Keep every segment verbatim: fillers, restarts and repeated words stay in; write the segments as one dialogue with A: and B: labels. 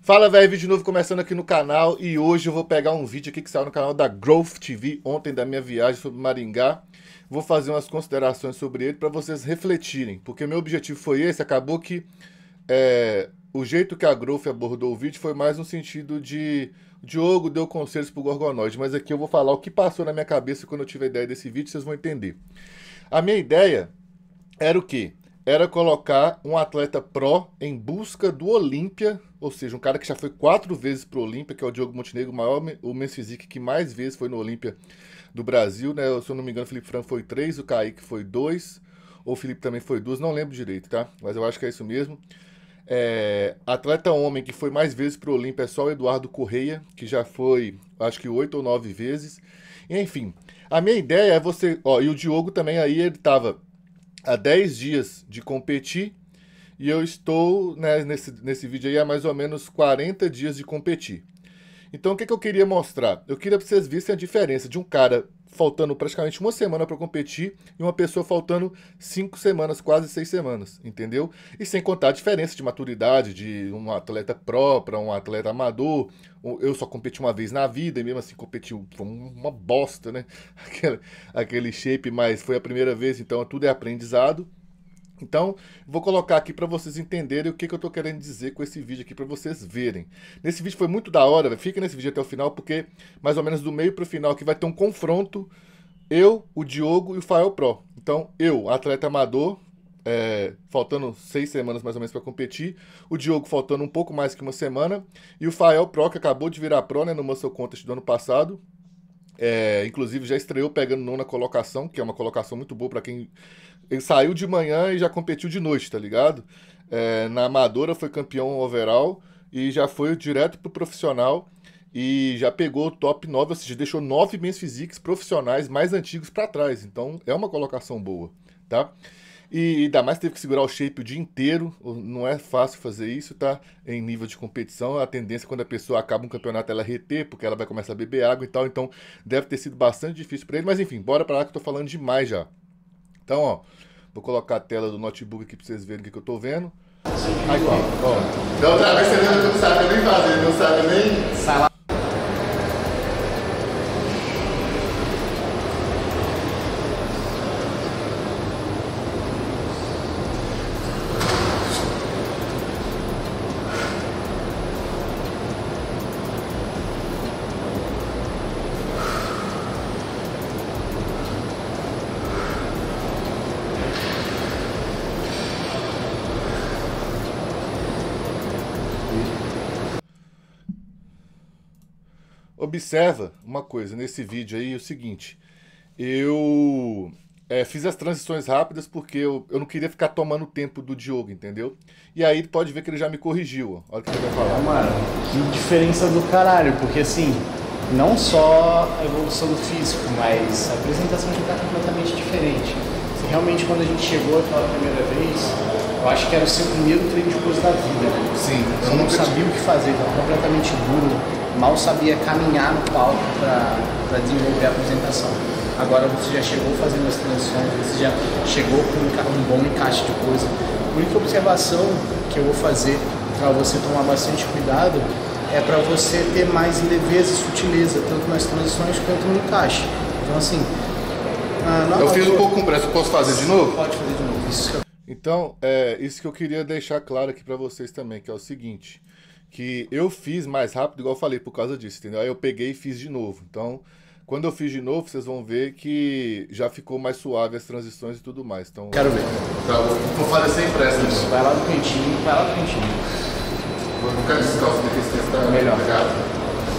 A: Fala, velho, vídeo novo começando aqui no canal e hoje eu vou pegar um vídeo aqui que saiu no canal da Growth T V ontem da minha viagem sobre Maringá. Vou fazer umas considerações sobre ele para vocês refletirem, porque meu objetivo foi esse. Acabou que é, o jeito que a Growth abordou o vídeo foi mais no sentido de o Diogo deu conselhos pro Gorgonoide, mas aqui eu vou falar o que passou na minha cabeça quando eu tive a ideia desse vídeo, vocês vão entender. A minha ideia era o quê? Era colocar um atleta pró em busca do Olímpia, ou seja, um cara que já foi quatro vezes pro Olímpia, que é o Diogo Montenegro, o maior, o Men's Physique que mais vezes foi no Olímpia do Brasil, né? Se eu não me engano, o Felipe Franco foi três, o Kaique foi dois, ou o Felipe também foi duas, não lembro direito, tá? Mas eu acho que é isso mesmo. É, atleta homem que foi mais vezes pro Olímpia é só o Eduardo Correia, que já foi, acho que oito ou nove vezes. Enfim, a minha ideia é você... Ó, e o Diogo também aí, ele tava há dez dias de competir e eu estou, né, nesse, nesse vídeo aí há mais ou menos quarenta dias de competir. Então o que, que eu queria mostrar? Eu queria que vocês vissem a diferença de um cara faltando praticamente uma semana para competir e uma pessoa faltando cinco semanas, quase seis semanas, entendeu? E sem contar a diferença de maturidade de um atleta pró para um atleta amador. Eu só competi uma vez na vida e mesmo assim competi foi uma bosta, né? Aquele, aquele shape, mas foi a primeira vez, então tudo é aprendizado. Então, vou colocar aqui para vocês entenderem o que, que eu tô querendo dizer com esse vídeo aqui, para vocês verem. Nesse vídeo foi muito da hora, fica nesse vídeo até o final, porque mais ou menos do meio pro final aqui vai ter um confronto, eu, o Diogo e o Fael Pro. Então, eu, atleta amador, é, faltando seis semanas mais ou menos para competir, o Diogo faltando um pouco mais que uma semana, e o Fael Pro, que acabou de virar Pro, né, no Muscle Contest do ano passado. É, inclusive já estreou pegando nona colocação, que é uma colocação muito boa para quem... Ele saiu de manhã e já competiu de noite, tá ligado? É, na amadora foi campeão overall e já foi direto pro profissional e já pegou o top nove, ou seja, deixou nove Men's Physiques profissionais mais antigos para trás. Então é uma colocação boa, tá? E ainda mais teve que segurar o shape o dia inteiro, não é fácil fazer isso, tá? Em nível de competição, a tendência quando a pessoa acaba um campeonato ela reter, porque ela vai começar a beber água e tal, então deve ter sido bastante difícil para ele, mas enfim, bora pra lá que eu tô falando demais já. Então, ó, vou colocar a tela do notebook aqui pra vocês verem o que, que eu tô vendo. Aí, ó, ó. Da outra vez você viu que não sabe nem fazer, não sabe nem... Sala. Observa uma coisa nesse vídeo aí, é o seguinte, eu é, fiz as transições rápidas porque eu, eu não queria ficar tomando o tempo do Diogo, entendeu? E aí pode ver que ele já me corrigiu, ó. Olha o que ele vai falar.
B: Mano, que diferença do caralho, porque assim, não só a evolução do físico, mas a apresentação já tá completamente diferente. Assim, realmente quando a gente chegou aquela primeira vez, eu acho que era o seu primeiro treino de coisa da vida, né?
A: Sim.
B: Você não sabia o que fazer, estava completamente duro. Mal sabia caminhar no palco para desenvolver a apresentação. Agora você já chegou fazendo as transições, você já chegou com um bom encaixe de coisa. A única observação que eu vou fazer para você tomar bastante cuidado é para você ter mais leveza e sutileza, tanto nas transições quanto no encaixe. Então assim...
A: Ah, eu fiz um pouco com pressa, posso fazer de novo?
B: Pode fazer de novo. Isso que eu...
A: Então, é isso que eu queria deixar claro aqui para vocês também, que é o seguinte... que eu fiz mais rápido, igual eu falei, por causa disso, entendeu? Aí eu peguei e fiz de novo. Então, quando eu fiz de novo, vocês vão ver que já ficou mais suave as transições e tudo mais. Então,
B: quero ver.
A: Tá, vou fazer sem pressa.
B: Isso, vai lá do cantinho, vai lá do cantinho.
A: Vou ficar descalço daqui, esse texto tá
B: melhor.
A: Obrigado.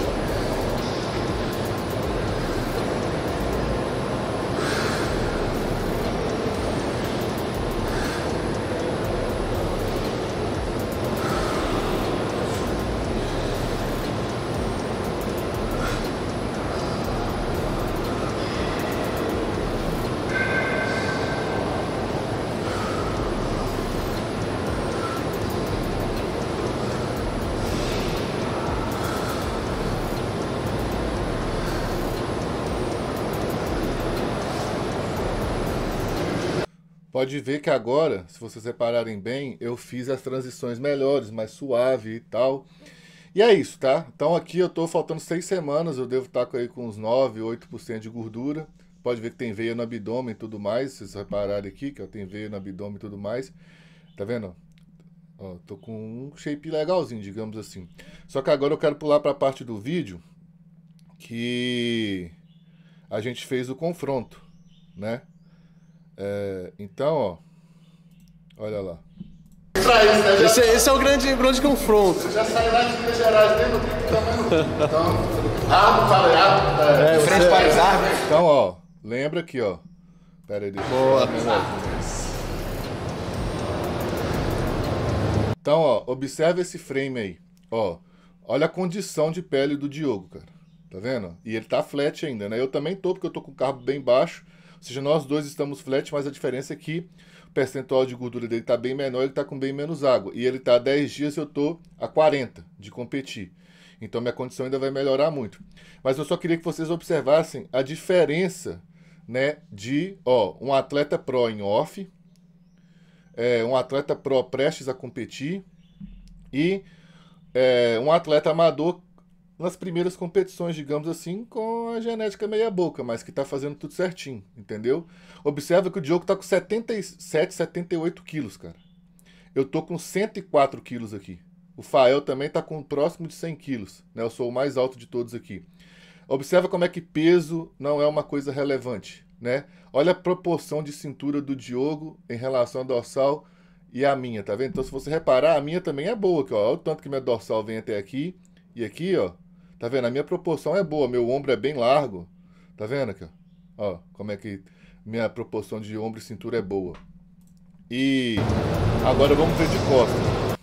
A: Pode ver que agora, se vocês repararem bem, eu fiz as transições melhores, mais suave e tal. E é isso, tá? Então aqui eu tô faltando seis semanas, eu devo estar aí com uns nove, oito por cento de gordura. Pode ver que tem veia no abdômen e tudo mais, vocês repararem aqui que ó, tem veia no abdômen e tudo mais. Tá vendo? Ó, tô com um shape legalzinho, digamos assim. Só que agora eu quero pular para a parte do vídeo que a gente fez o confronto, né? É, então, ó, olha lá.
C: Esse, esse é o grande, grande confronto.
A: Você já saiu lá de Minas Gerais, mesmo tamanho. Então, árvore para árvore.
B: É, frente para as árvores.
A: Então, ó, lembra aqui, ó. Pera aí, deixa
C: Boa.
A: eu... Então, ó, observa esse frame aí. Ó, olha a condição de pele do Diogo, cara. Tá vendo? E ele tá flat ainda, né? Eu também tô, porque eu tô com o carbo bem baixo. Ou seja, nós dois estamos flat, mas a diferença é que o percentual de gordura dele tá bem menor, ele tá com bem menos água. E ele tá há dez dias e eu tô a quarenta de competir. Então minha condição ainda vai melhorar muito. Mas eu só queria que vocês observassem a diferença, né, de, ó, um atleta pro em off, é, um atleta pro prestes a competir e é, um atleta amador nas primeiras competições, digamos assim, com a genética meia boca, mas que tá fazendo tudo certinho, entendeu? Observa que o Diogo tá com setenta e sete, setenta e oito quilos, cara. Eu tô com cento e quatro quilos aqui. O Fael também tá com próximo de cem quilos, né? Eu sou o mais alto de todos aqui. Observa como é que peso não é uma coisa relevante, né? Olha a proporção de cintura do Diogo em relação ao dorsal e a minha, tá vendo? Então, se você reparar, a minha também é boa aqui, ó. Olha o tanto que minha dorsal vem até aqui e aqui, ó. Tá vendo? A minha proporção é boa, meu ombro é bem largo. Tá vendo aqui, ó? Ó, como é que minha proporção de ombro e cintura é boa. E agora vamos ver de costas.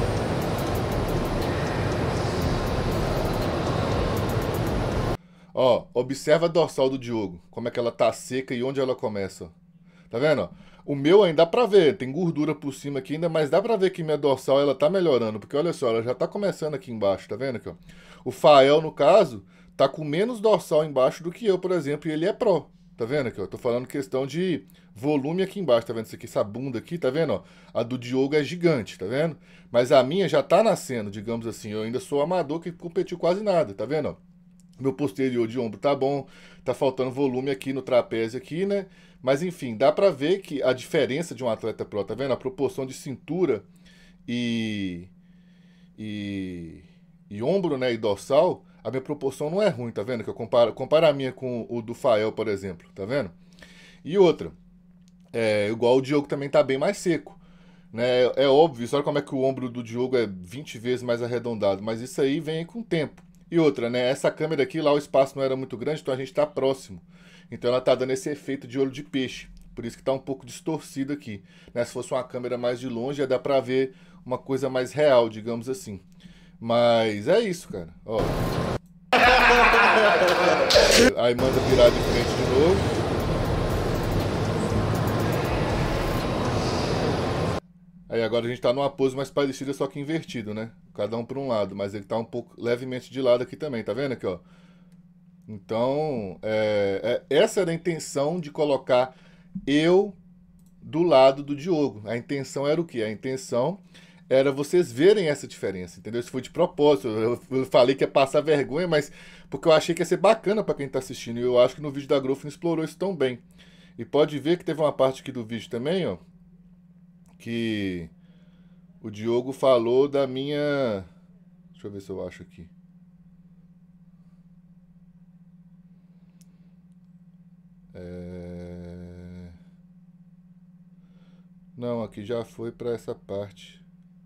A: Ó, observa a dorsal do Diogo, como é que ela tá seca e onde ela começa, ó. Tá vendo, ó? O meu ainda dá pra ver, tem gordura por cima aqui ainda, mas dá pra ver que minha dorsal ela tá melhorando, porque olha só, ela já tá começando aqui embaixo, tá vendo aqui, ó? O Fael, no caso, tá com menos dorsal embaixo do que eu, por exemplo, e ele é pro, tá vendo aqui, ó? Tô falando questão de volume aqui embaixo, tá vendo isso aqui, essa bunda aqui, tá vendo, ó? A do Diogo é gigante, tá vendo? Mas a minha já tá nascendo, digamos assim, eu ainda sou amador que competiu quase nada, tá vendo, ó? Meu posterior de ombro tá bom, tá faltando volume aqui no trapézio aqui, né? Mas enfim, dá pra ver que a diferença de um atleta pro, tá vendo? A proporção de cintura e, e, e ombro, né? E dorsal, a minha proporção não é ruim, tá vendo? Que eu comparo, comparo a minha com o do Fael, por exemplo, tá vendo? E outra, é, igual o Diogo também tá bem mais seco, né? É, é óbvio, olha como é que o ombro do Diogo é vinte vezes mais arredondado, mas isso aí vem com o tempo. E outra, né? Essa câmera aqui, lá o espaço não era muito grande, então a gente tá próximo. Então ela tá dando esse efeito de olho de peixe. Por isso que tá um pouco distorcido aqui, né? Se fosse uma câmera mais de longe, ia dar pra ver uma coisa mais real, digamos assim. Mas é isso, cara. Ó. Aí manda virar de frente de novo. Aí agora a gente tá numa pose mais parecida, só que invertido, né? Cada um para um lado, mas ele tá um pouco levemente de lado aqui também, tá vendo aqui, ó? Então, é, é, essa era a intenção de colocar eu do lado do Diogo. A intenção era o quê? A intenção era vocês verem essa diferença, entendeu? Isso foi de propósito. Eu, eu falei que ia passar vergonha, mas porque eu achei que ia ser bacana para quem tá assistindo. E eu acho que no vídeo da Growth não explorou isso tão bem. E pode ver que teve uma parte aqui do vídeo também, ó, que o Diogo falou da minha... Deixa eu ver se eu acho aqui. É... Não, aqui já foi para essa parte.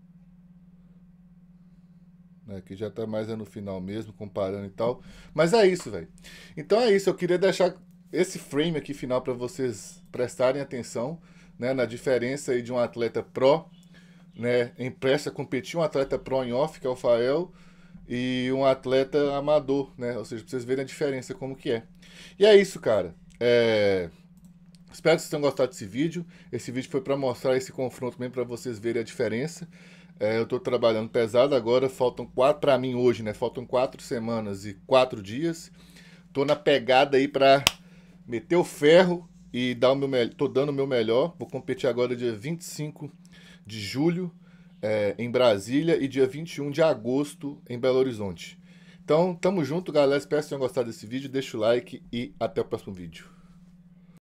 A: Aqui já tá mais no final mesmo, comparando e tal. Mas é isso, velho. Então é isso, eu queria deixar esse frame aqui final para vocês prestarem atenção, né, na diferença aí de um atleta pro, né, em presta a competir, um atleta pro em off, que é o Fael, e um atleta amador, né, ou seja, pra vocês verem a diferença como que é. E é isso, cara. É... Espero que vocês tenham gostado desse vídeo. Esse vídeo foi para mostrar esse confronto mesmo, para vocês verem a diferença. É, eu tô trabalhando pesado agora, faltam quatro, para mim hoje, né, faltam quatro semanas e quatro dias. Tô na pegada aí para meter o ferro e dar o meu melhor. Tô dando o meu melhor. Vou competir agora dia vinte e cinco de julho. é, em Brasília e dia vinte e um de agosto em Belo Horizonte. Então, tamo junto, galera. Espero que vocês tenham gostado desse vídeo. Deixa o like e até o próximo vídeo.